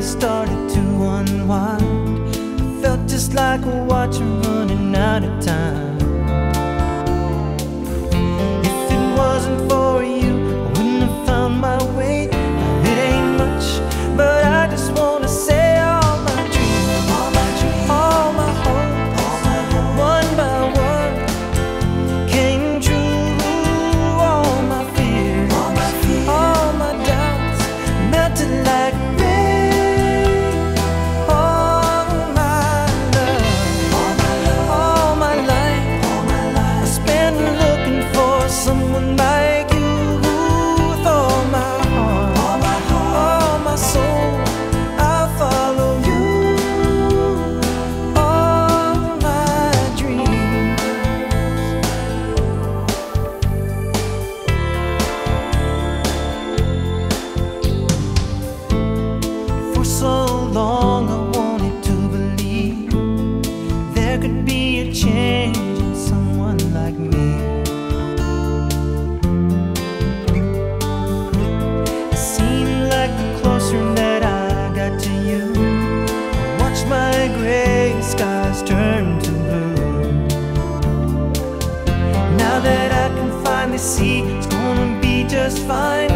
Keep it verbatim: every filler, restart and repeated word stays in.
started to unwind. I felt just like a watch running out of time. If it wasn't for you, I wouldn't have found my way. Now, it ain't much, but I just wanna say all my dreams, all my dreams, all my hopes, all my hopes, one by one came true. All my fears, all my fears, all my doubts melted like rain. All my love, all my love, all my life, all my life I spent looking for someone like you. With all my heart, all my heart, all my soul, I'll follow you. All my dreams. For so long I wanted to believe there could be a change in someone like me. It seemed like the closer that I got to you, I watched my gray skies turn to blue. Now that I can finally see it's gonna be just fine,